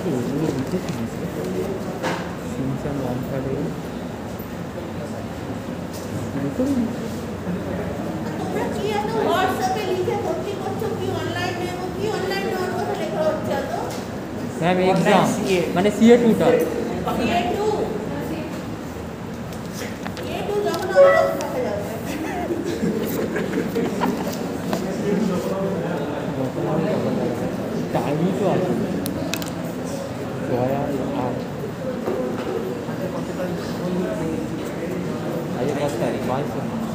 এগুলো লিখেছিস সিমসান 130 তোমরা কি এত হোয়াটসঅ্যাপে লিখে ভর্তি করছো কি অনলাইন নেব কি অনলাইন নেওয়ার কথা লেখা হচ্ছে তো ম্যাম এক্সাম মানে CA2 টা CA2 যখন আমরা দেখা যাবে টাইমই তো আছে জয়া আর আগে কত বাইশ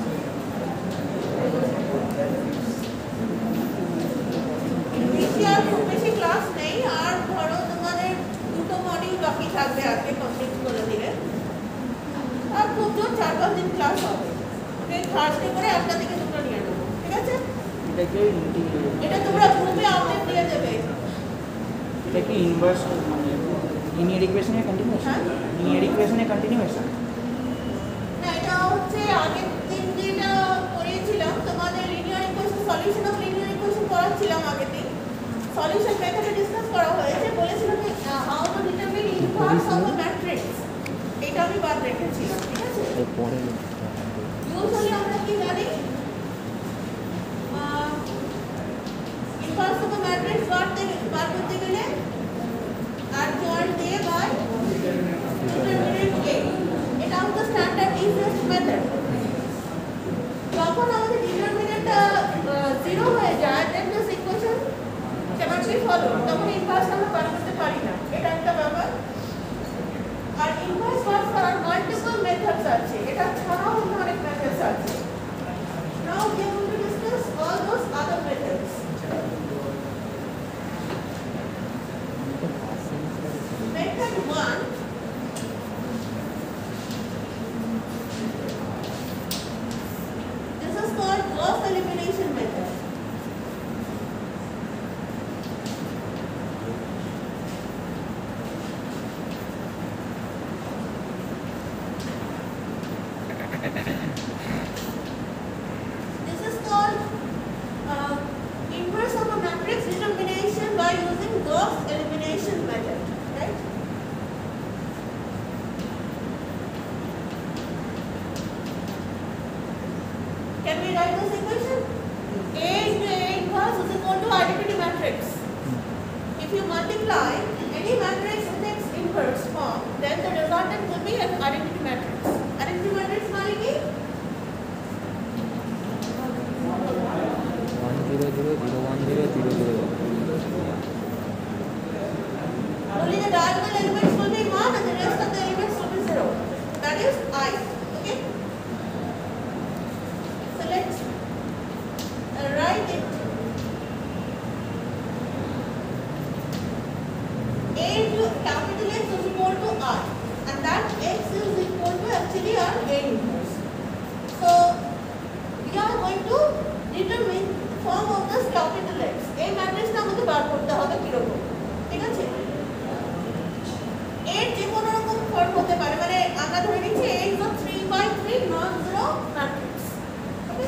খুব বেশি ক্লাস নেই আর ধরো তোমাদের দুটো মডিউল বাকি থাকবে আজকে কমপ্লিট করে দিলে আর খুব জোর 4-5 দিন ক্লাস হবে থার্সডে করে একটা থেকে দুটো নিয়ে নেবো ঠিক আছে এটা তোমরা গ্রুপে আপডেট দিয়ে দেবে এটা কি ইনভার্স মানে লিনিয়ার ইকুয়েশনের কন্টিনিউয়েশন লিনিয়ার ইকুয়েশনের কন্টিনিউয়েশন না এটা হচ্ছে আগের দিন যেটা করিয়েছিলাম তোমাদের linear equation solution of linear equation করাচ্ছিলাম আগের দিন সলিউশন মেথডে ডিসকাস করা হয়েছে বলেছিলাম যে how to determine inverse of a matrix এটা আমি বাদ রেখেছিলাম ঠিক আছে পরে ইউজুয়ালি আমরা কি জানি ইনভার্স অফ আ ম্যাট্রিক্স বার করতে গেলে আর জয়েন্ট দিয়ে বাই ডিটারমিনেন্ট a এটা আমাদের স্ট্যান্ডার্ড ইজিয়েস্ট মেথড যখন আমাদের ডিটারমিনেন্টটা 0 হয়ে যায় then this equation can't be followed তখন ইনভার্স আমরা বার করতে পারি না এটা একটা ব্যাপার আর ইনভার্স বার করার মাল্টিপল মেথডস আছে এটা ছাড়াও অনেক মেথডস আছে নাও we are going to discuss all those other methods method 1 this is called Gauss elimination method this is called inverse of a matrix determination by using Gauss elimination method right can we write this equation a into a inverse is equal to identity matrix if you multiply any matrix with its inverse form then the resultant will be an identity matrix মানে কি 100010000 only the diagonal elements will be 1 and the rest of the elements will be 0 that is I okay so let's write it a into capital X is equal to R and that X is equal to actually our A inverse so we are going to determine the form of this capital X A matrix টা আমাদের বার করতে হবে কি রকম ঠিক আছে এর যে কোনো রকম ফর্ম হতে পারে মানে আমরা ধরে নিচ্ছি A is a 3/3 non zero matrix okay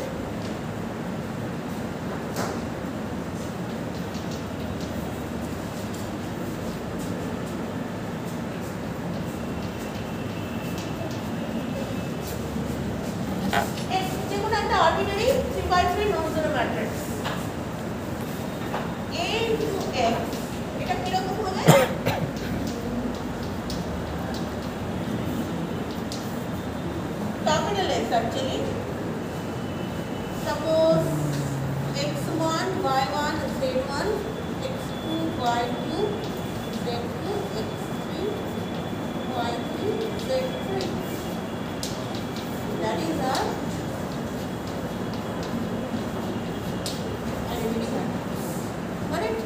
যে কোনো একটা arbitrary 3/3 non zero matrix A into X এটা কি রকম হবে capital X actually suppose x1 y1 z1 x2 y2 z2 x3 y3 z3 that is our identity matrix correct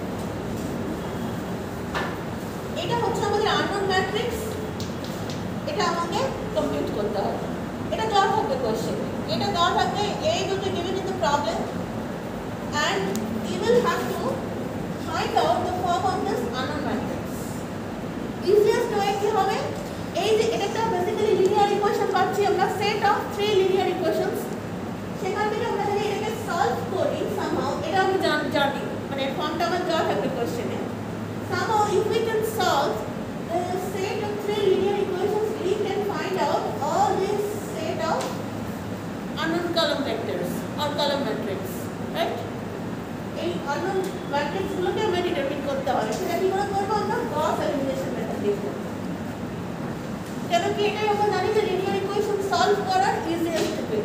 এটা হচ্ছে আমাদের unknown matrix এটা আমাকে কমপ্লিট করতে হবে এটা দেওয়া থাকবে কোশ্চেন এটা দেওয়া থাকবে এই দুটো given in the problem and we will have to find out the form of this unknown matrix easiest way কি হবে এই যে এটা একটা বেসিক্যালি লিনিয়ার ইকুয়েশন পাচ্ছি আমরা সেট অফ 3 লিনিয়ার ইকুয়েশনস সেখান থেকে আমরা যদি এটাকে সলভ করি somehow এটা আমি জানি মানে ফর্মটা আমার দেওয়া থাকবে কোশ্চেনে somehow if we can solve the set of 3 linear equations, we can find out all this set of unknown column vectors or column matrix, right? এই unknown matrix গুলোকে আমরা ডিটারমিন করতে হয়। সেটা কি করে করব? আমরা গস এলিমিনেশন মেথড ইউজ করব। কেন কি এটাই আমরা জানি যে লিনিয়ার ইকুয়েশন সলভ করার ইজিয়েস্ট ওয়ে।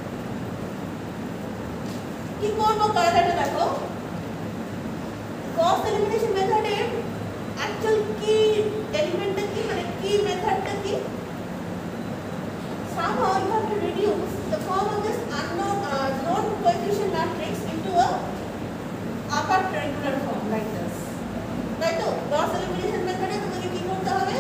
কি করব কায়দাটা দেখো। গস এলিমিনেশন মেথডে অ্যাকচুয়াল কি এলিমেন্টটা কি, মানে কি মেথডটা কি? Somehow you have to reduce the form of this unknown known coefficient matrix into a upper triangular form like this. Right? So Gauss elimination method e তোমাকে কি করতে হবে?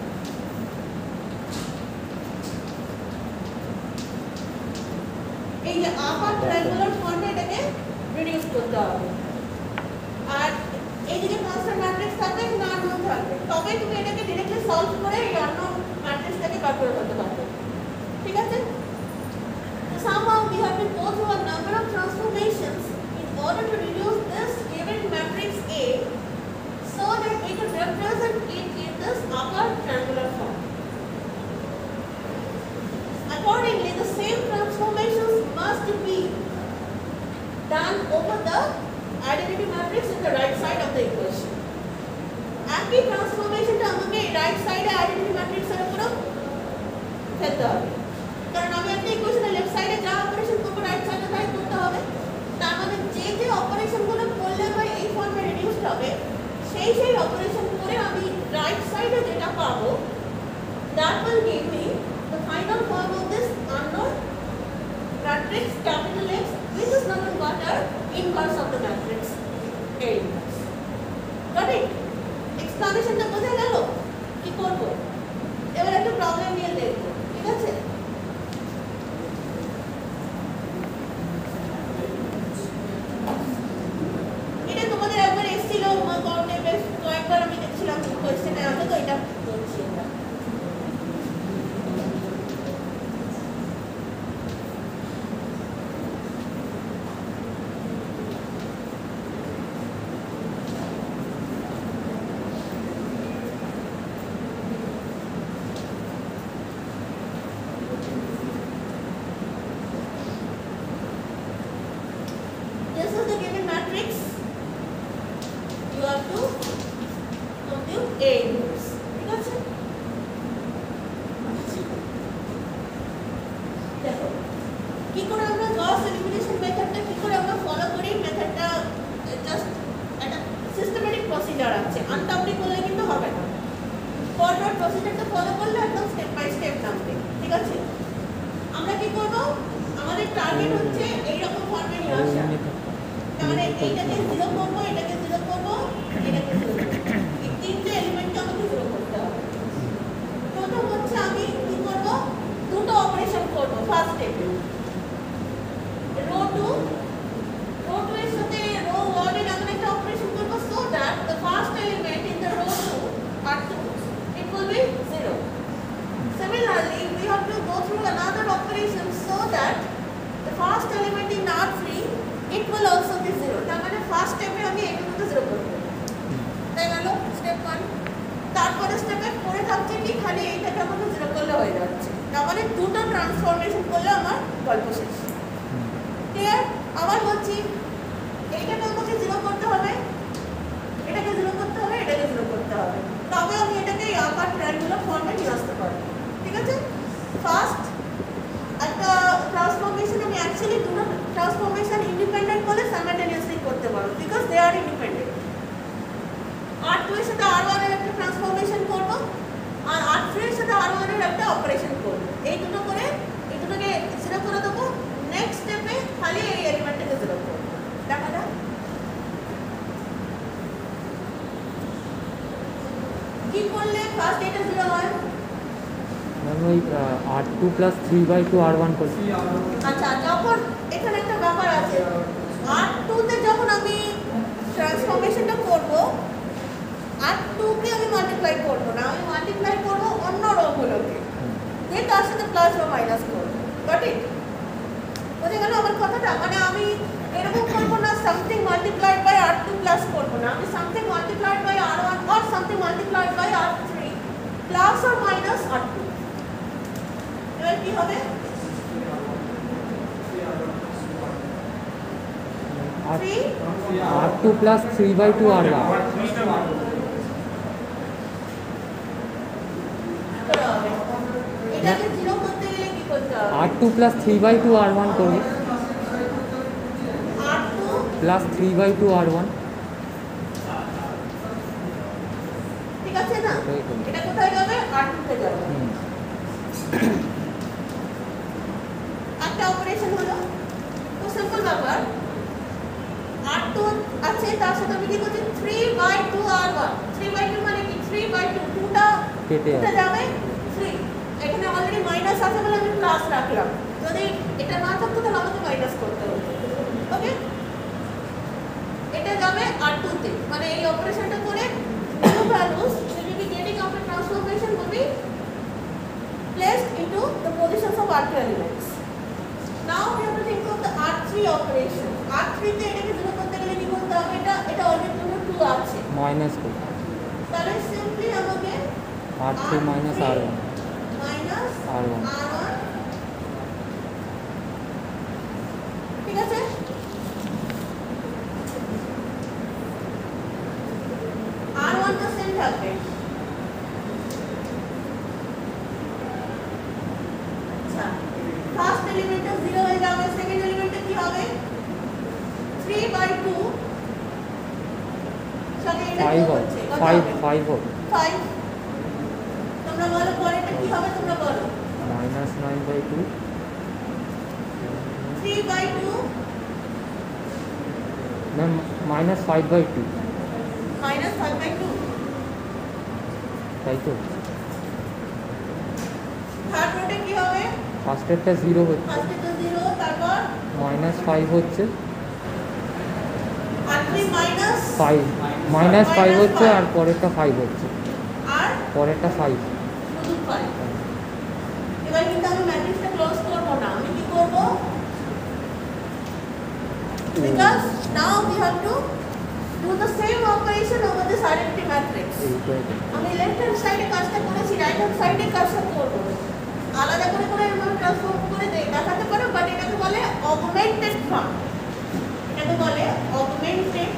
এই যে upper triangular form এটাকে reduce করতে হবে। আর এই যে কনস্ট্যান্ট ম্যাট্রিক্স থাকবে না unknown থাকবে, তবে তুমি এটাকে ডাইরেক্টলি সলভ করে এই unknown ম্যাট্রিক্সটাকে বার করে ফেলতে পারবে। ঠিক আছে? Somehow we have to go through a number of transformations in order to reduce this given matrix A so that we can represent it in this upper triangular form. Accordingly, the same transformations must be done over the identity matrix in the right side of the equation. একই ট্রান্সফরমেশনটা আমাকে right সাইডে identity ম্যাট্রিক্সের উপর ফেলতে হবে, কারণ আমি একটা ইকুয়েশনের লেফট সাইডে যা অপারেশন করবো রাইট সাইডে তাই করতে হবে। তার মানে যে যে অপারেশনগুলো করলে আমার এই ফর্মে রিডিউসড হবে সেই অপারেশন করে আমি রাইট সাইডে যেটা পাবো that will give me the final form of this unknown matrix capital X which is nothing but the inverse of the matrix A inverse. Got it? এক্সপ্লেনেশনটা বোঝা গেল? কি করব? এবার একটা প্রবলেম নিয়ে দেখব। ঠিক আছে? এটা তোমাদের একবার এসেছিল কর্নে, বেশ কয়েকবার আমি দেখছিলাম কোয়েশ্চেনে আছে, তো এটা করছি আমরা। This is the given matrix. You have to compute A inverse. ঠিক আছে? দেখো কি করে আমরা গস এলিমিনেশন মেথডটা কি করে আমরা ফলো করি। মেথডটা জাস্ট একটা সিস্টেমেটিক প্রসিজার আছে, আনটাপলি করলে কিন্তু হবে না। ফরওয়ার্ড প্রসিজারটা ফলো করলে একদম স্টেপ বাই স্টেপ নামবে। ঠিক আছে? আমরা কি করব? আমাদের টার্গেট হচ্ছে এইরকম ফর্মে নিয়ে আসা। মানে এইটাকে 0 করব, এটাকে 0 করব, এটাকে 0 করব। এই তিনটে এলিমেন্টকে আমাকে 0 করতে হবে। প্রথম হচ্ছে আমি কি করব? দুটো অপারেশন করব ফার্স্ট স্টেপে। রো 2 এর সাথে রো 1 এর আমরা একটা অপারেশন করব so that the first element in the row 2 R2 it will be 0. Similarly, we have to go through another operation so that the first element in R3 it will also be 0. তার মানে first স্টেপে আমি এইটুকুকে 0 করব। তাই গেল step 1। তারপরে স্টেপে পরে থাকছে কি খালি এইটাকে আমাকে 0 করলে হয়ে যাচ্ছে। তার মানে দুটো ট্রান্সফরমেশন করলে আমার গল্প শেষ। ক্লিয়ার? আবার বলছি, এইটাকে আমাকে 0 করতে হবে, এটাকে 0 করতে হবে, এটাকে 0 করতে হবে, তবে আমি এটাকে আপার ট্রায়াঙ্গুলার ফর্মে নিয়ে আসতে পারবো। ঠিক আছে? ফার্স্ট একটা ট্রান্সফরমেশন আমি অ্যাকচুয়ালি দুটো ট্রান্সফরমেশন ইন্ডিপেন্ডেন্ট করলে সাইমালটেনিয়াসলি করতে পারবো because they R independent. R2 এর সাথে R1 এর একটা ট্রান্সফরমেশন করব আর R3 এর সাথে R1 এর একটা অপারেশন করব। এই দুটো করে এই দুটোকে 0 করে দেবো। নেক্সট স্টেপে খালি এই এলিমেন্টটাকে 0 করব। দেখা যাক কি করলে ফার্স্ট এটা 0 হয়। ওই R2 + 3/2 R1 করছি। আচ্ছা, যখন এখানে একটা ব্যাপার আছে, R2 তে যখন আমি ট্রান্সফরমেশনটা করব, R2 কে আমি মাল্টিপ্লাই করব না, আমি মাল্টিপ্লাই করব অন্য রোগুলোকে, দিয়ে তার সাথে প্লাস বা মাইনাস করব। Got it? বুঝে গেল আমার কথাটা? মানে আমি এরকম করব না something multiplied by R2 plus করব না, আমি something multiplied by R1 R2 plus 3/2 R1 করা হবে। এটাকে জিরো করতে গেলে কি করতে হবে? R2 plus 3/2 R1 করবি R2 plus 3/2 R1 ঠিক আছে না? ওটাই করবো। এটা কোথায় যাবে? R2 তে যাবে। একটা অপারেশন হলো, তো সিম্পল ব্যাপার। R2 আছে, তার সাথে আমি কি করছি? 3/2 R1। 3/2 মানে কি? 3/2 2টা কেটে উঠে যাবে 3। এখানে অলরেডি মাইনাস আছে বলে আমি প্লাস রাখলাম। যদি এটা না থাকতো তাহলে আমাকে মাইনাস করতে হতো। ওকে, এটা যাবে R2 তে, মানে এই অপারেশনটা করে new values will be getting after transformation will be placed into the positions of R2 elements. Now we have to think of the R3 operation. R3 তে এটাকে জিরো করতে গেলে কি করতে হবে? এটা অলরেডি 2 আছে, মাইনাস করবি তাহলে সিম্পলি আমাকে R3 minus R1 minus R1 R1, ঠিক আছে? R1 টা সেম থাকবে। আচ্ছা, ফার্স্ট এলিমেন্টটা 0 হয়ে যাবে, সেকেন্ড এলিমেন্টটা কি হবে? 3/2 সাথে এটা কি 5 হবে হচ্ছে? 5 হবে 5। তোমরা বলো পরেরটা কি হবে? তোমরা বলো। minus 9/2 3/2 ma'am minus 5/2 minus 5/2। তাই তো থার্ড রোটে কি হবে? ফার্স্টেরটা 0 হচ্ছে ফার্স্টে তো 0, তারপর minus 5 হচ্ছে আর 3 মাইনাস 5 minus 5 হচ্ছে আর পরেরটা 5 হচ্ছে আর পরেরটা 5 শুধু 5। এবার কিন্তু আমি ম্যাট্রিক্সটা ক্লোজ করব না, আমি কি করব? Because now we have to do the same operation over this identity matrix. আমি লেফট হ্যান্ড সাইডে কাজটা করেছি, রাইট হ্যান্ড সাইডে কাজটা করব। আলাদা করে করে এভাবে ট্রান্সফর্ম করে দেখাতে পারো, বাট এটাকে বলে অগমেন্টেড ফর্ম। এটাকে বলে অগমেন্টেড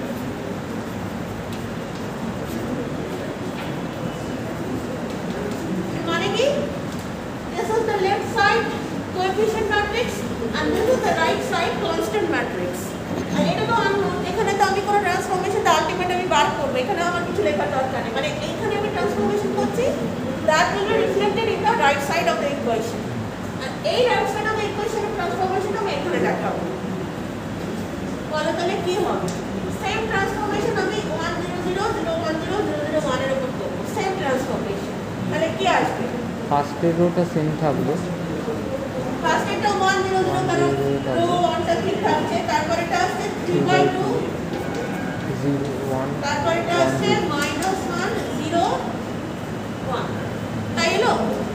মানে কি? This is the left side coefficient matrix and this is the right side constant matrix. আর এটা তো এখানে তো আমি কোনো ট্রান্সফরমেশন দা আলটিমেট আমি বার করব, এখানে আমার কিছু লেখার দরকার নেই, মানে এইখানে আমি ট্রান্সফরমেশন করছি, that will be reflected in the right side of the equation. আর এই রাইট সাইড অফ দ্য ইকুয়েশনের ট্রান্সফরমেশন আমি এখানে দেখাবো। বলো তাহলে কি হবে? সেম ট্রান্সফরমেশন আমি 1 0 0 0 1 0 0 0 1 এর উপর করব, সেম ট্রান্সফরমেশন। তাহলে কি আসবে? ফার্স্টের রোটা সেম থাকবে ফার্স্ট এটা 1 0 0 কারণ রো 1টা ঠিক থাকছে, তারপর এটা আসছে 3/2 0 1 তারপর এটা আসছে -1 0 1, তাই হলো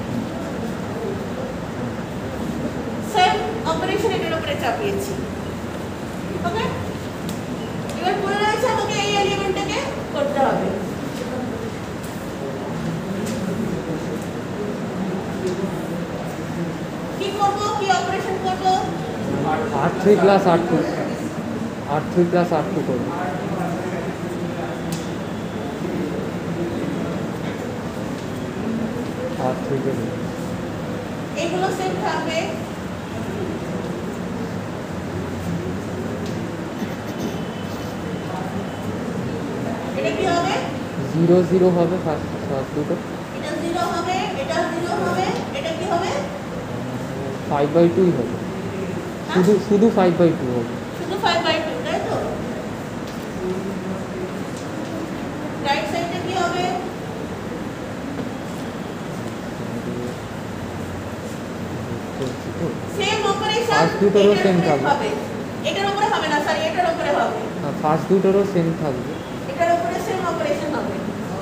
সেম অপারেশন এটার উপরে চাপিয়েছি। ওকে, এবার মনে রয়েছে আমাকে এই এলিমেন্টটাকে করতে হবে। কি করব? কি অপারেশন করব? R3 plus R2 R3 plus R2 করবো R3 কে দেবো এগুলো সেম থাকবে। এটা কি হবে? 0 0 হবে ফার্স্ট দুটো এটা 0 হবে, এটা 0 হবে, এটা কি হবে? 5/2 হবে শুধু 5/2 হবে শুধু 5/2, তাই তো? রাইট সাইডে কি হবে? সেম অপারেশন ফার্স্ট দুটোরও সেম থাকবে হবে। এটার উপরে হবে না, সরি এটার উপরে হবে। ফার্স্ট দুটোরও সেম থাকবে এটার উপরে সেম অপারেশন হবে।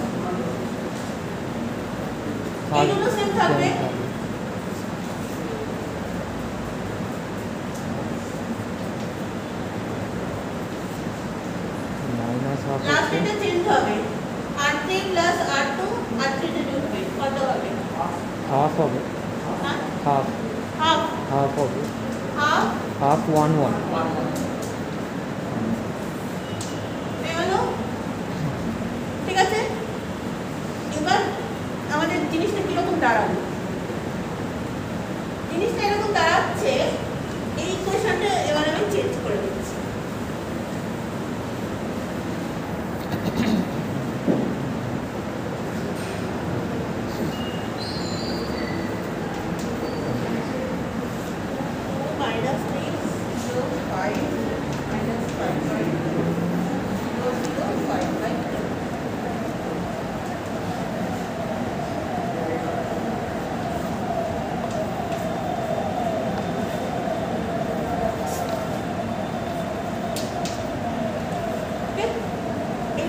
এগুলো সেম থাকবে। মাইনাস হাফ লাস্ট এটা চেঞ্জ হবে। R3 প্লাস R2 R3 তে ঢুকবে, কত হবে? হাফ হবে হ্যাঁ? হাফ হাফ হাফ হবে হাফ হাফ 1 1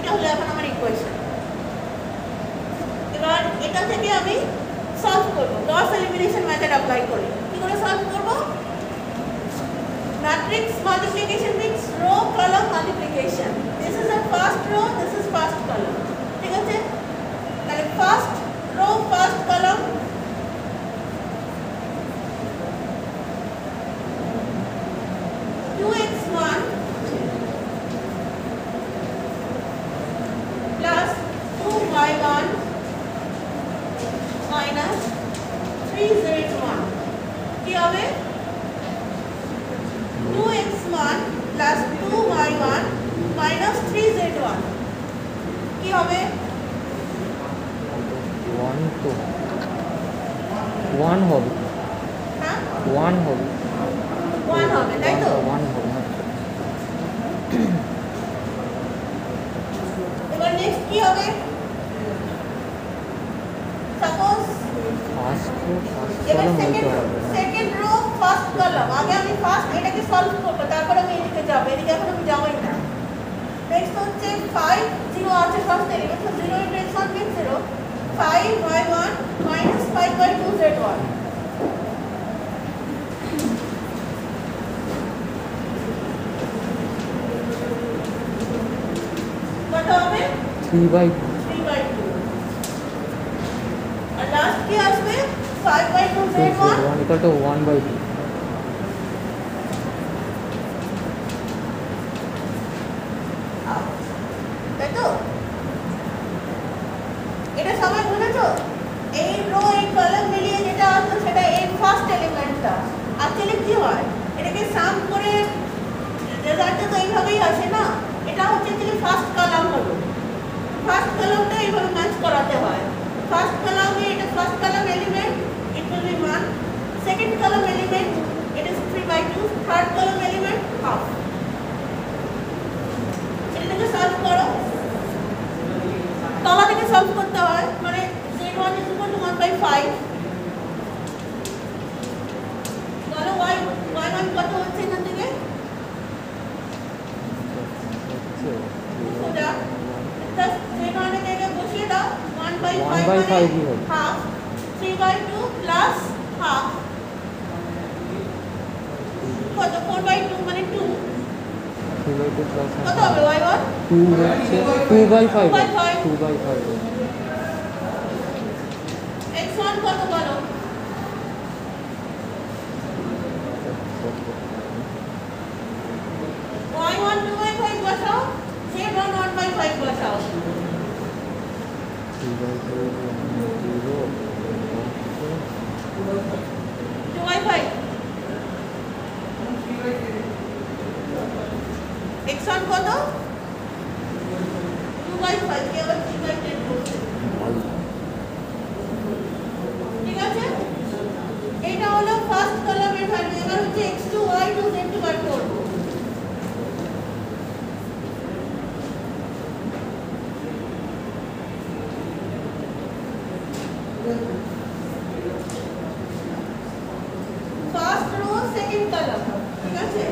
এটা হলো এখন আমার ইকুয়েশন। এবার এটা থেকে আমি সলভ করব, গস এলিমিনেশন মেথড অ্যাপ্লাই করি। কি করে সলভ করব? Matrix multiplication means row column multiplication. This is the first row, this is first column. ঠিক আছে, তাহলে first row first column, one হবে, হ্যাঁ ওয়ান হবে, 1 হবে, তাই তো? ওয়ান হবে। এবার নেক্সট কি হবে? সাপোজ এবার সেকেন্ড রো ফার্স্ট কলাম, আগে আমি ফার্স্ট এটাকে সলভ করব, তারপর আমি এদিকে যাব, এদিকে এখন আমি যাবই না। নেক্সট হচ্ছে 5 0 আছে ফার্স্ট এলিমেন্ট, তো 0 * x1 means 0, 5y1 - 5/2 z1। কত হবে? 3/2। আর লাস্ট কি আসবে? 5/2 z1 equal to 1/2। তাই তো? এটা সবাই বুঝেছো? এই রো এই কলাম মিলিয়ে যেটা আসবে সেটা এই ফার্স্ট এলিমেন্টটা। অ্যাকচুয়ালি কি হয়, এটাকে সাম করে রেজাল্টটা তো এইভাবেই আসে না। এটা হচ্ছে অ্যাকচুয়ালি ফার্স্ট কলাম হলো, ফার্স্ট কলামটা এইভাবে ম্যাচ করাতে হয়। ফার্স্ট কলামে এটা first column element, it will be 1, second column element it is 3/2, third column element half. এটাকে সলভ করো, তলা থেকে সলভ করতে হয়, মানে z1 = 1/5। বলো y1 কত হচ্ছে এখান থেকে? সোজা প্লাস z1 এর জায়গায় বসিয়ে দাও, 1/5 মানে হাফ, 3/2 প্লাস হাফ কত? 4/2 মানে 2। 3/2 প্লাস কত হবে y1? 2 হচ্ছে 2/5। 2/5 x1 কত বলো? y1 2/5 বসাও, z1 1/5 বসাও। 2/5 x1 কত? 2/5 কে আবার 3/10 করছে। ঠিক আছে, এটা হলো ফার্স্ট কলামের ভ্যালু। এবার হচ্ছে x2 y2 z2 বার করব। ফার্স্ট রো সেকেন্ড কলাম, ঠিক আছে?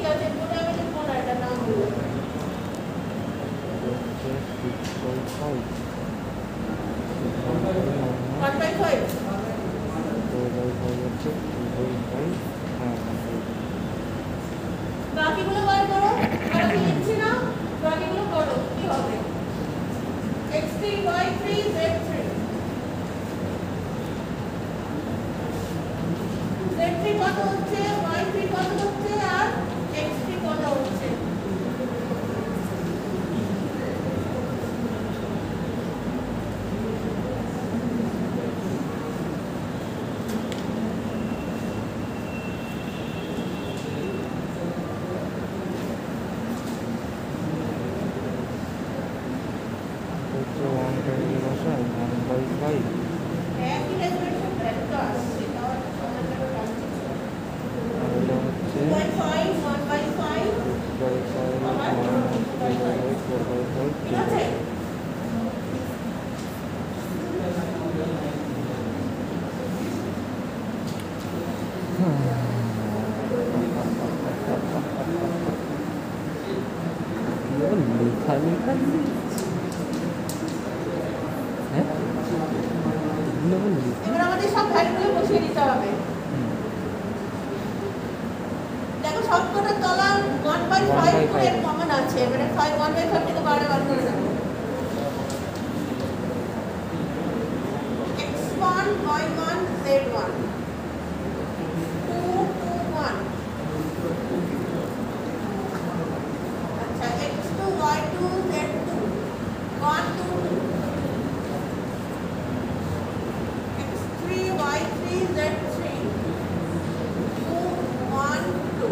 আছে মোটামুটি কোন একটা নাম বলুন 1/5 বাকিগুলো বার করো আর আমি লিখছি না বাকিগুলো করো কি হবে x3 y3 z3 z3 কত হচ্ছে y3 কত হচ্ছে আর x3 কত হচ্ছে একই ডেফিনেশন ভ্যালু তো আসছে তাও সমানভাবে কাটছে 1/5 ঠিক আছে এবার আমাদের সব ভ্যালুগুলো বসিয়ে দিতে হবে দেখো সবকটা তলা 1/5 এর কমন আছে এবারে 1/5 থেকে বাইরে বার করে দাও x1 y1 z1 2 2 1 আচ্ছা x2 y2 z2 1 2 2 x3 y3 z3 2 1 2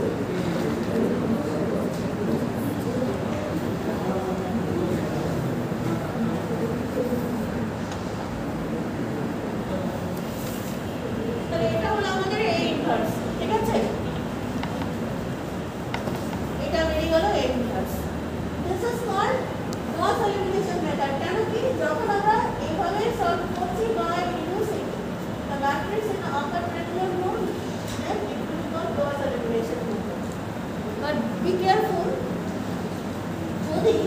তাহলে এটা হলো আমাদের a ইনভার্স ঠিক আছে এটা বেরিয়ে গেল a inverse this is called Gauss elimination method কেন কি যখন আমরা এইভাবে সলভ করছি by using the matrix in the upper triangular mode then it will be called gauss elimination method but be careful যদি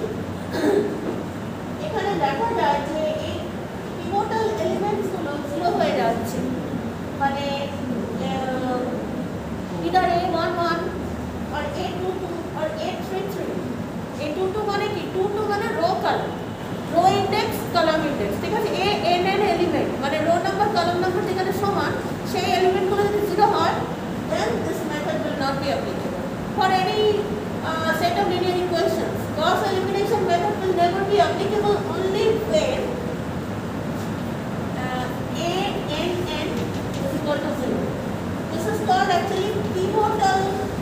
এখানে দেখা যায় যে এই পিভটাল এলিমেন্টস গুলো জিরো হয়ে যাচ্ছে মানে either a11 or a22 or a33 a22 মানে কি 22 মানে row column row index column index ঠিক আছে a n n এলিমেন্ট মানে রো নাম্বার কলাম নাম্বার যেখানে সমান সেই এলিমেন্টগুলো যদি জিরো হয় then this method will not be applicable for any set of linear equations gauss elimination method will never be applicable only when a n n is equal to 0 this is called actually pivotal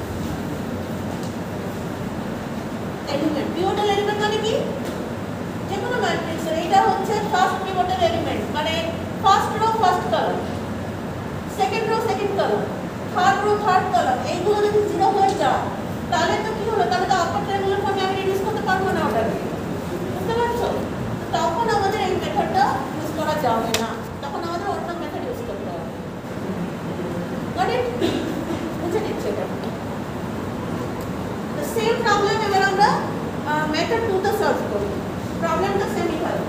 element pivotal element মানে কি যে কোনো ম্যাট্রিক্সের এটা হচ্ছে first pivotal element মানে first row first column second row second column third row third column এইগুলো যদি জিরো হয়ে যায় তাহলে তো কি হলো তাহলে তো আপার ট্রায়াঙ্গুলার ফর্মে আমি রিডিউস করতে পারবো না ওটাকে বুঝতে পারছো তখন আমাদের এই মেথডটা ইউজ করা যাবে না তখন আমাদের অন্য মেথড ইউজ করতে হবে গট ইট বুঝে নিচ্ছে এটা the same problem এবার আমরা মেথড 2 তে সলভ করব প্রবলেমটা সেমই থাকবে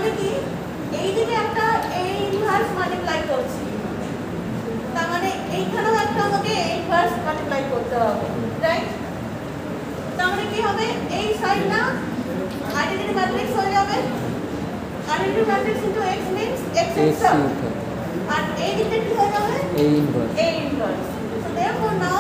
মানে কি এইদিকে একটা A ইনভার্স মাল্টিপ্লাই করছি, তার মানে এইখানেও একটা আমাকে A ইনভার্স মাল্টিপ্লাই করতে হবে, রাইট? তার মানে কি হবে, এই সাইডটা আইডেন্টিটি ম্যাট্রিক্স হয়ে যাবে, identity matrix into x means x itself, আর এই দিকটা কি হয়ে যাবে, A inverse. A inverse. So therefore now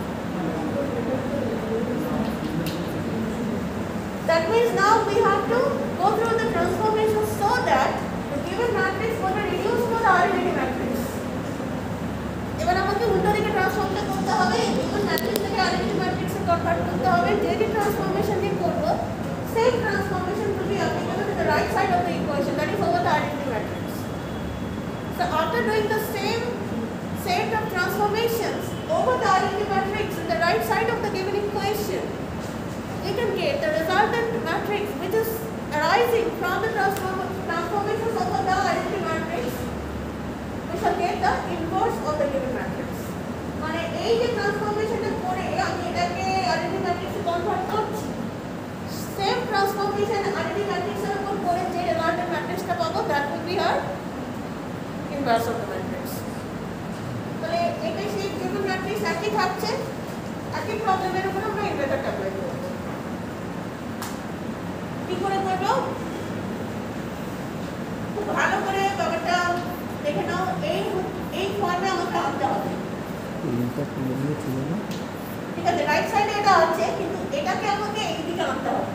that means now we have to go through the transformation so that the given matrix will be reduced to the identity matrix. এবার আমাকে উল্টো দিকে ট্রান্সফর্মটা করতে হবে, given matrix থেকে identity matrix এ convert করতে হবে, যে ট্রান্সফরমেশন দিয়ে করব same transformation will be applicable to the right side of the equation, that is over the identity matrix. So after doing the same set of transformations over the identity matrix in the right side of the given equation, we can get the resultant matrix which is arising from the transformations over the identity matrix. We shall get the inverse of the given matrix. মানে এই যে ট্রান্সফরমেশনটা করে আমি এটাকে identity ম্যাট্রিক্সে convert করছি, same transformation identity ম্যাট্রিক্সের উপর করে যে রেজাল্টেন্ট ম্যাট্রিক্সটা পাবো that will be our inverse of the matrix. তাহলে এটাই সেই গিভেন ম্যাট্রিক্স একই থাকছে, একই প্রবলেমের উপর আমরা এই মেথডটা অ্যাপ্লাই করব। কি করে করব, খুব ভালো করে ব্যাপারটা দেখে নাও, এই ফর্মে আমাকে আনতে হবে, ঠিক আছে? রাইট সাইডে এটা আছে কিন্তু এটাকে আমাকে এই দিকে আনতে হবে।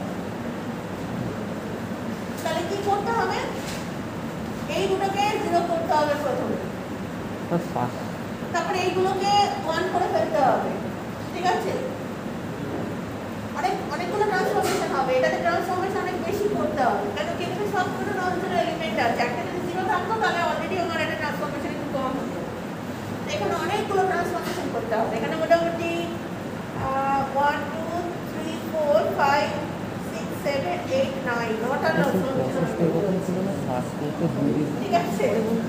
তাহলে কি করতে হবে, এই দুটোকে 0 করতে হবে প্রথমে, তারপরে এইগুলোকে 1 করে ফেলতে হবে, ঠিক আছে? অনেকগুলো ট্রান্সফরমেশন হবে, এটাতে ট্রান্সফরমেশন অনেক বেশি করতে হবে, কারণ কিন্তু সবগুলো নন জিরো এলিমেন্ট আছে, একটা যদি 0 থাকতো তাহলে অলরেডি আমার একটা ট্রান্সফরমেশন একটু কম হতো। এখানে অনেকগুলো ট্রান্সফরমেশন করতে হবে, এখানে মোটামুটি 1 2 3 4 5 6 7 8 9 নটা ট্রান্সফরমেশন, ঠিক আছে?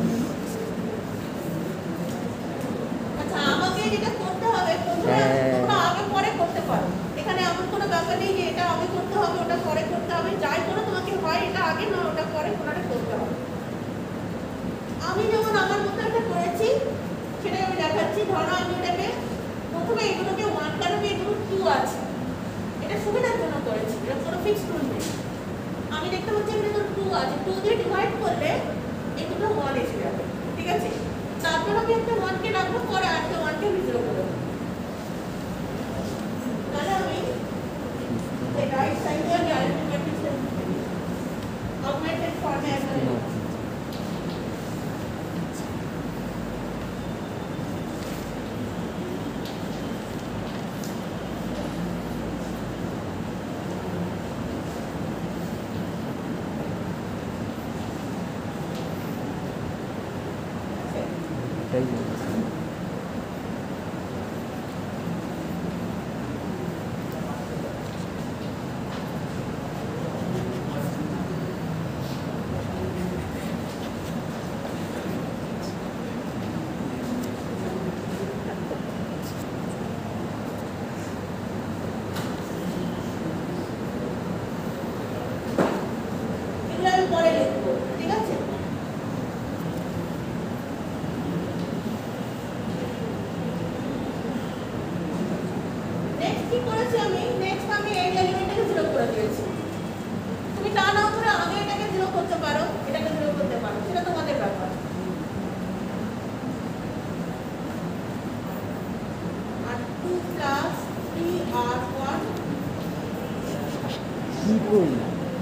আচ্ছা, আমাকে যেটা করতে হবে প্রথমে, তোমরা আগে পরে করতে পারো, এখানে এমন কোনো ব্যাপার নেই যে এটা আগে করতে হবে ওটা পরে করতে হবে, যাই করো তোমাকে হয় এটা আগে না ওটা পরে কোনোটা করতে হবে। আমি যেমন আমার মতো একটা করেছি সেটাই আমি দেখাচ্ছি। ধরো আমি এটাকে প্রথমে এগুলোকে 1 কারণে এগুলো 2 আছে, এটা সুবিধার জন্য করেছি, এটা কোনো ফিক্সড রুল নেই। আমি দেখতে পাচ্ছি এখানে 2 আছে, 2 দিয়ে ডিভাইড করলে এগুলো 1 এসে যাবে, ঠিক আছে? তারপর আমি একটা 1 কে রাখবো, পরে আরেকটা 1 কে 0 করে দেবো, তাহলে আমি এই রাইট সাইডে আমি আইডেন্টি ম্যাট্রিক্সের অগমেন্টেড ফর্মে আসলে পরে লিখবো, ঠিক আছে? নেক্সট কি করেছি আমি, নেক্সট আমি এই এলিমেন্টটাকে 0 করে দিয়েছি। তুমি তা না করে আগে এটাকে 0 করতে পারো, এটাকে 0 করতে পারো, সেটা তোমাদের ব্যাপার। আর 2 প্লাস 3r1 কি করি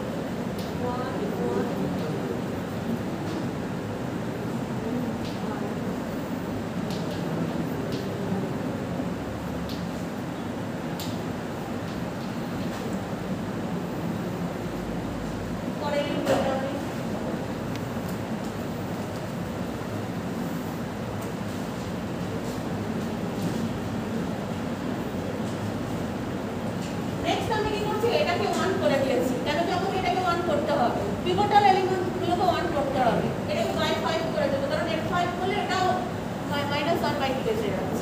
পিভটাল এলিমেন্টগুলোকে 1 করতে হবে, এটাকে -5 করে দেবো, কারণ F5 করলে এটাও -1/2 এসে যাচ্ছে।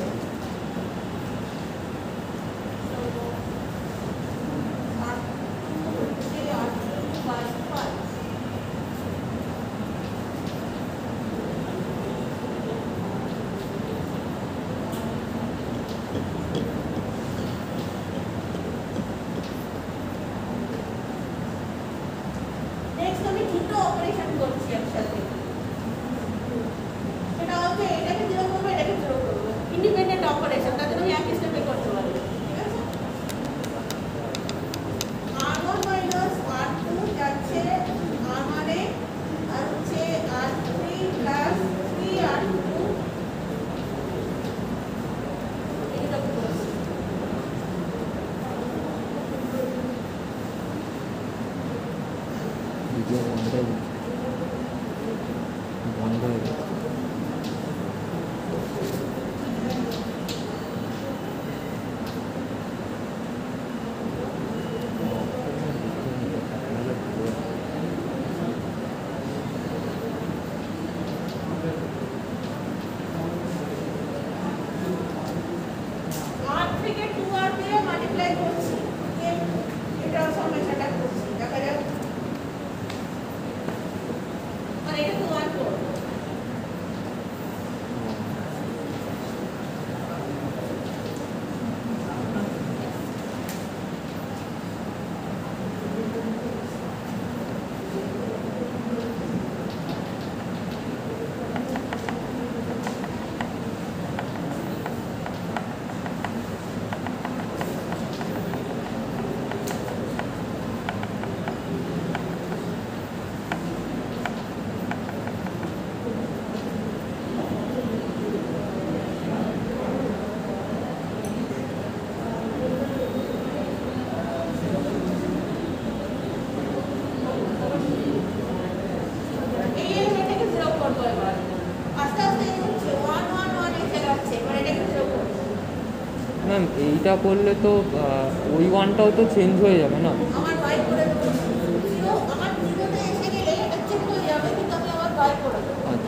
ম্যাম এইটা করলে তো ওই ওয়ানটাও তো চেঞ্জ হয়ে যাবে না? আমার বাই করে দেবো জিরো, আমার জিরোতে এসে গেলে এটা চেক হয়ে যাবে, কিন্তু আমি আবার বাই করে দেবো। আচ্ছা,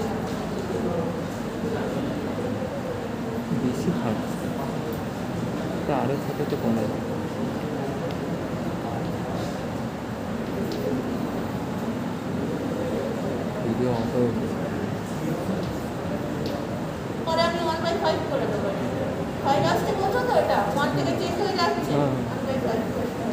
বেশি খারাপ আরও ছোটো তো কমে যাবে। ভিডিও অটো পরে আমি 1/5 করে দেবো। 5 আসতে বলছো তো, এটা 1 থেকে চেঞ্জ হয়ে যাচ্ছে, হ্যাঁ। 1/5 করে দেবো।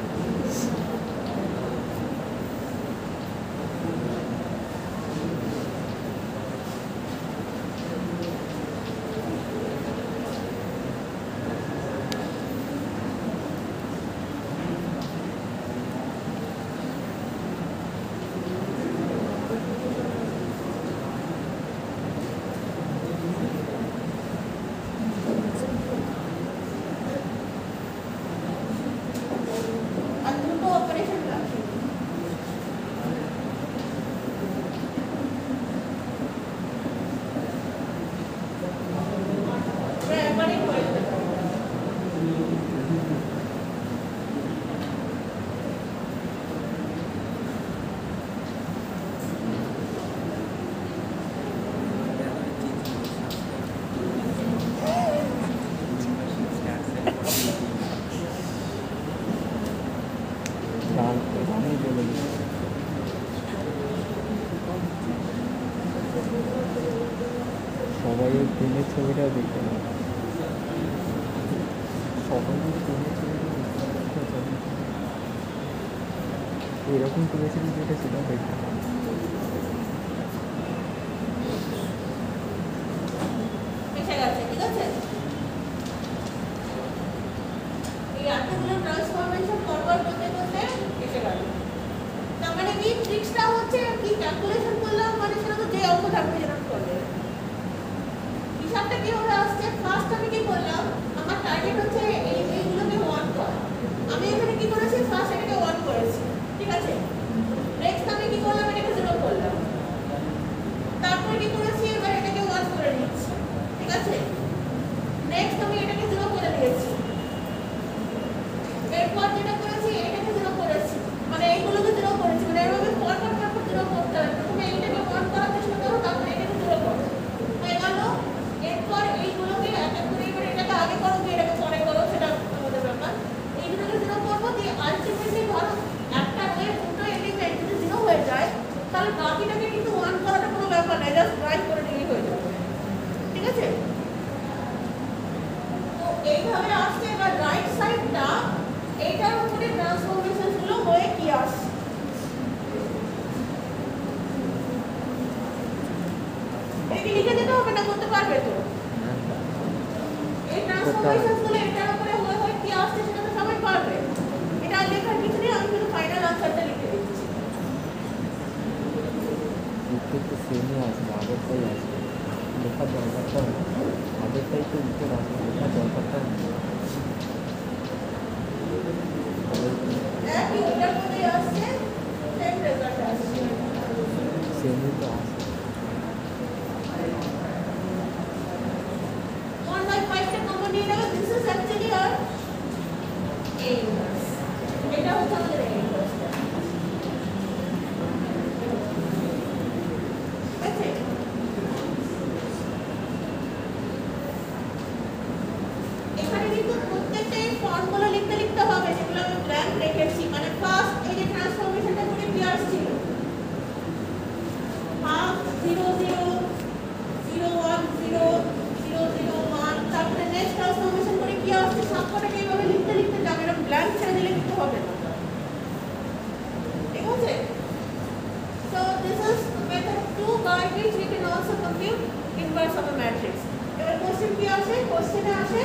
আর দুটো অপারেশন রাখি। একবারই করে দেবো। গানই বলে দিই। সবাই ওই ট্রেনের ছবিটা দেখতে না, সবাই ওই ট্রেনের ছবিটা দেখতে না, এরকম করেছিল যেটা সেটা দেখতে না। এসে গেছে, ঠিক আছে? এই এতগুলো ট্রান্সফরমেশন ফরওয়ার্ড করতে করতে এসে গেল। তার মানে কি ট্রিক্সটা হচ্ছে কি ক্যালকুলেশন করলাম, মানে সেটা তো যে অঙ্ক থাকবে সেটা করবে। হিসাবটা কিভাবে আসছে? ফার্স্ট আমি কি করলাম, আমার টার্গেট হচ্ছে এইগুলোকে 1 করা। আমি এখানে কি করেছি, ফার্স্ট এটাকে 1 করেছি, ঠিক আছে? নেক্সট আমি কি করলাম, এটাকে 0 করলাম। তারপর কি করেছি, এবার এটাকে 1 করে নিচ্ছি, ঠিক আছে? নেক্সট আমি এটাকে 0 করে দিয়েছি। এরপর যেটা করেছি এটাকে 0 করেছি, মানে এইগুলোকে 0 করেছি, মানে এভাবে পরপর 0 করতে হবে। প্রথমে এইটাকে 1 করার চেষ্টা করো, তারপর এটাকে 0 করো, হয়ে গেল। এরপর এইগুলোকে এক এক করে, এবার এটাকে আগে করো কি এটাকে পরে করো সেটা আমাদের ব্যাপার। এইগুলোকে 0 করবো, দিয়ে আলটিমেটলি ধরো একটা রোয়ের দুটো এলিমেন্ট যদি 0 হয়ে যায়, তাহলে বাকিটাকে কিন্তু 1 করাটা কোনো ব্যাপার না, জাস্ট রাইট করে দিলেই হয়ে যাবে, ঠিক আছে? তো এইভাবে আসছে। এবার রাইট সাইডটা এইটার উপরে ট্রান্সফরমেশন গুলো হয়ে কি আসছে, এটাকে লিখে দিতে হবে না, করতে পারবে তো? এই ট্রান্সফরমেশন গুলো এটার উপরে হয়ে হয়ে কি আসছে সেটা তো সবাই পারবে। এটা আর লেখার কিছু নেই, আমি শুধু ফাইনাল আনসারটা লিখে দিচ্ছি। উত্তর তো সেমই আসবে, আগেরটাই আসবে, লেখার দরকারটা নেই। আগেরটাই তো উত্তর আসবে, লেখার দরকারটা নেই। একই ওটার মধ্যেই আসছে, সেম রেজাল্ট আসছে। সেমই তো আসবে। 1/5 টা কমন নিয়ে নেবে। This is actually our a inverse, এটা হচ্ছে আমাদের a ইনভার্স, ঠিক আছে? এখানে কিন্তু প্রত্যেকটা এই ফর্মগুলো লিখতে লিখতে হবে, যেগুলো আমি ব্ল্যাঙ্ক রেখেছি। মানে ফার্স্ট এই যে ট্রান্সফরমেশনটা করে কি আসছিল, 0 0 0 1 0 0 0 1, তারপরে নেক্সট ট্রান্সফরমেশন করে কি আসছে সবকটাকে এইভাবে লিখতে লিখতে যাবে, এরকম ব্ল্যাঙ্ক ছেড়ে দিলে কিছু হবে না, ঠিক আছে? So this is method 2 by which we can also compute inverse of a matrix. এবার কোশ্চেন কি আসে, কোশ্চেনে আসে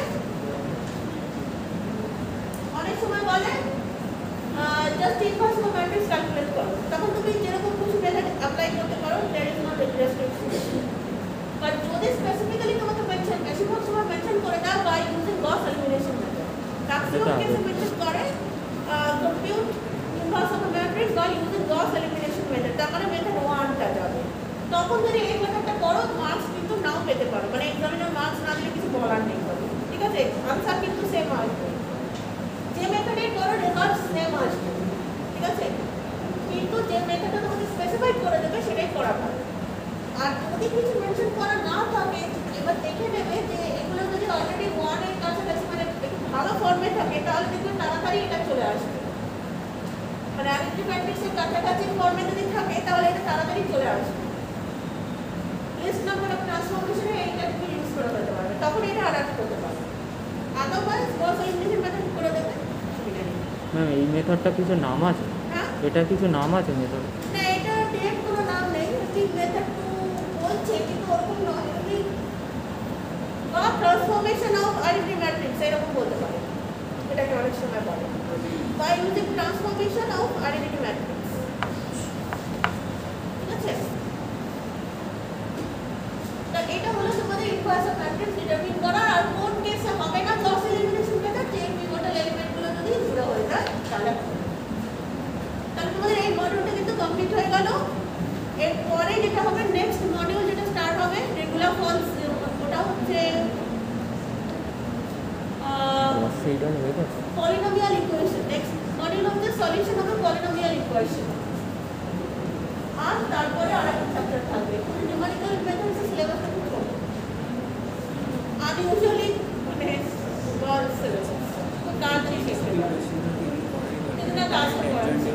অনেক সময় বলে just inverse of matrix calculate করো, তখন তুমি যেরকম কিছু মেথড অ্যাপ্লাই করতে পারো, there is no restriction. But যদি স্পেসিফিক্যালি তোমাকে মেনশন, বেশিরভাগ সময় মেনশন করে দেয় by using Gauss elimination method. Maximum কেসে মেনশন করে compute inverse of matrix by using Gauss elimination method, তার মানে মেথড 1টা যাবে। তখন যদি এই মেথডটা করো মার্কস কিন্তু নাও পেতে পারো, মানে এক্সামিনার মার্কস না দিলে কিছু বলার নেই, ঠিক ঠিক আছে, আনসার কিন্তু সেম আসবে, যে মেথডে করো রেজাল্ট সেম আসবে, ঠিক আছে, কিন্তু যে মেথডটা তোমাকে স্পেসিফাই করে দেবে সেটাই করা ভালো। আর যদি কিছু মেনশন করা না থাকে, এবার দেখে নেবে যে এগুলো যদি অলরেডি 1 এর কাছাকাছি মানে একটু ভালো ফর্মে থাকে তাহলে দেখবে তাড়াতাড়ি এটা চলে আসবে। মানে অ্যারিথমেটিক ম্যাট্রিক্সের কাছাকাছি ফর্মে যদি থাকে তাহলে এটা তাড়াতাড়ি চলে আসবে। লিস্ট নাম্বার অফ ট্রান্সফরমেশনে এইটা তুমি ইউজ করে ফেলতে পারবে, তখন এটা অ্যাডাপ্ট করতে পারবে। আদারওয়াইজ বস ইংলিশের মেথড করে দেবে, সুবিধা নেই। ম্যাম এই মেথডটা কিছু নাম আছে? হ্যাঁ, এটা কিছু নাম আছে মেথড? না এটা ডিরেক্ট কোনো নাম নেই, ঠিক মেথড টু বলছে কিন্তু ওরকম নয়, এমনি বা ট্রান্সফরমেশন অফ অ্যারিথমেটিক ম্যাট্রিক্স এরকম বলতে পারে, এটাকে অনেক সময় বলে by using transformation of arithmetic matrix, ঠিক আছে। তা এটা হলো তোমাদের ইনভার্স অফ ম্যাট্রিক্স ডিটারমিন করা। আর কোন কেসে হবে না ক্রস এলিমিনেশন মেথড, যে পিভটাল এলিমেন্টগুলো যদি জিরো হয়ে যায় তাহলে তোমাদের এই মডিউলটা কিন্তু কমপ্লিট হয়ে গেল। এরপরে যেটা হবে নেক্সট মডিউল যেটা স্টার্ট হবে রেগুলার ফলস, ওটা হচ্ছে পলিনোমিয়াল ইকুয়েশন। নেক্সট মডিউল হচ্ছে সলিউশন অফ পলিনোমিয়াল ইকুয়েশন। আর তারপরে আরেকটা চ্যাপ্টার থাকবে নিউমেরিক্যাল মেথডস, সিলেবাসটা খুব ছোট আনইউজুয়ালি, মানে বড় সিলেবাস, খুব তাড়াতাড়ি শেষ হয়ে যাবে, কিন্তু না কাজ করে